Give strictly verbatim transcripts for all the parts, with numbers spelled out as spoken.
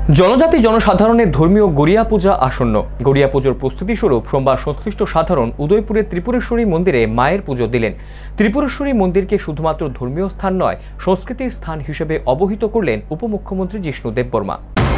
জনজাতি জনসাধারণের ধর্মীয় গড়িয়া পূজা আসন্ন। গড়িয়া পুজোর প্রস্তুতি স্বরূপ সোমবার সংশ্লিষ্ট সাধারণ উদয়পুরের ত্রিপুরেশ্বরী মন্দিরে মায়ের পুজো দিলেন। ত্রিপুরেশ্বরী মন্দিরকে শুধুমাত্র ধর্মীয় স্থান নয়, সংস্কৃতির স্থান হিসেবে অবহিত করলেন উপমুখ্যমন্ত্রী জিষ্ণু দেববর্মা।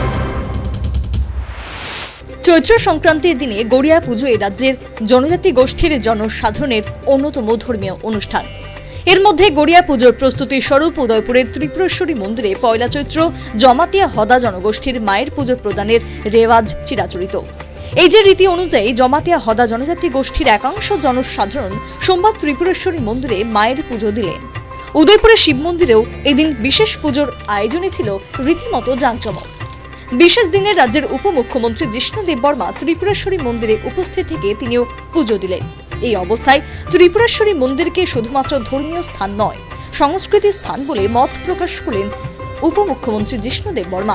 চৈত্র সংক্রান্তির দিনে গড়িয়া পুজো এ রাজ্যের জনজাতি গোষ্ঠীর জনসাধারণের অন্যতম ধর্মীয় অনুষ্ঠান। এর মধ্যে গড়িয়া পুজোর প্রস্তুতি স্বরূপ উদয়পুরের ত্রিপুরেশ্বরী মন্দিরে পয়লা চৈত্র জমাতিয়া হদা জনগোষ্ঠীর মায়ের পুজো প্রদানের রেওয়াজ চিরাচরিত। এই যে রীতি অনুযায়ী জমাতিয়া হদা জনজাতি গোষ্ঠীর একাংশ জনসাধারণ সোমবার ত্রিপুরেশ্বরী মন্দিরে মায়ের পুজো দিলেন। উদয়পুরের শিব মন্দিরেও এদিন বিশেষ পুজোর আয়োজনে ছিল রীতিমতো জাঁকজমক। বিশেষ দিনে রাজ্যের উপমুখ্যমন্ত্রী জিষ্ণু দেববর্মা ত্রিপুরেশ্বরী মন্দিরে উপস্থিত থেকে তিনিও পুজো দিলেন। এই অবস্থায় ত্রিপুরেশ্বরী মন্দিরকে শুধুমাত্র ধর্মীয় স্থান নয়, সংস্কৃতির স্থান বলে মত প্রকাশ করলেন উপমুখ্যমন্ত্রী জিষ্ণু দেববর্মা।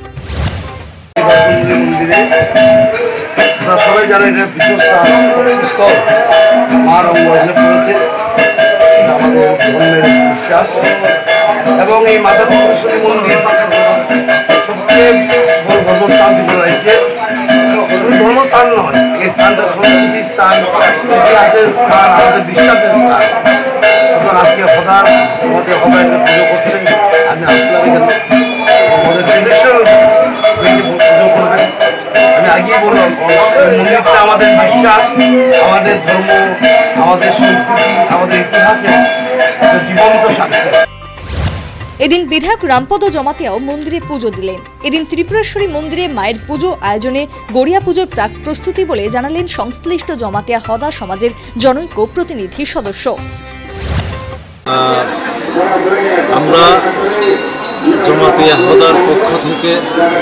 সবাই জানেন এটা পীঠস্থল, মার অঙ্গ এখানে পড়েছে, আমাদের ধর্মের বিশ্বাস। এবং এই মাতা ত্রিপুরেশ্বরী মন্দির সবচেয়ে বড় ধর্মস্থান ত্রিপুরা রাজ্যে। শুধু ধর্মস্থান নয়, এই স্থানটা সংস্কৃতির স্থান, ইতিহাসের স্থান, আমাদের বিশ্বাসের স্থান। তখন আজকে হদার আমাদের হদা এখানে পুজো করছেন। আমি আসলাম এখানে আমাদের ট্রেডিশনাল পুজো করবেন। আমি আগেই বললাম, মন্দিরটা আমাদের বিশ্বাস, আমাদের ধর্ম, আমাদের সংস্কৃতি, আমাদের ইতিহাসের জীবন্ত সাক্ষী। এদিন বিধায়ক রামপদ জমাতিয়াও মন্দিরে পুজো দিলেন। এদিন ত্রিপুরেশ্বরী মন্দিরে মায়ের পুজো আয়োজনে গড়িয়া পুজোর প্রাক প্রস্তুতি বলে জানালেন সংশ্লিষ্ট জমাতিয়া হদা সমাজের জনৈক প্রতিনিধি সদস্য। আমরা জমাতিয়া হদার পক্ষ থেকে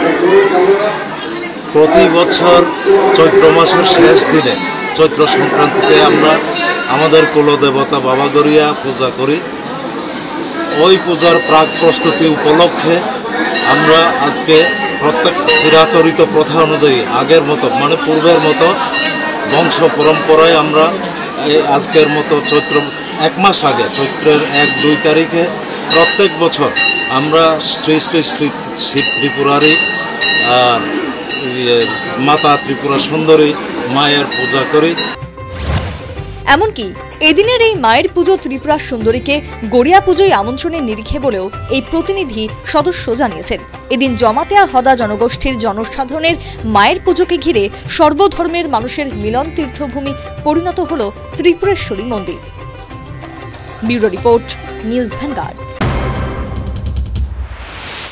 প্রতি বছর চৈত্র মাসের শেষ দিনে চৈত্র সংক্রান্তিতে আমরা আমাদের কুলদেবতা বাবা গড়িয়া পূজা করি। ওই পূজার প্রাক প্রস্তুতি উপলক্ষে আমরা আজকে প্রত্যেক চিরাচরিত প্রথা অনুযায়ী আগের মতো মানে পূর্বের মতো বংশ পরম্পরায় আমরা এই আজকের মতো চৈত্র এক মাস আগে চৈত্রের এক দুই তারিখে প্রত্যেক বছর আমরা শ্রী শ্রী শ্রী শ্রী ত্রিপুরারী মাতা ত্রিপুরা সুন্দরী মায়ের পূজা করি। এমনকি এদিনের এই মায়ের পুজো ত্রিপুরা সুন্দরীকে গড়িয়া পুজোয় আমন্ত্রণের নিরিখে বলেও এই প্রতিনিধি সদস্য জানিয়েছেন। এদিন জমাতিয়া হদা জনগোষ্ঠীর জনসাধারণের মায়ের পুজোকে ঘিরে সর্বধর্মের মানুষের মিলন তীর্থভূমি পরিণত হল ত্রিপুরেশ্বরী মন্দির। Bureau report, news vanguard.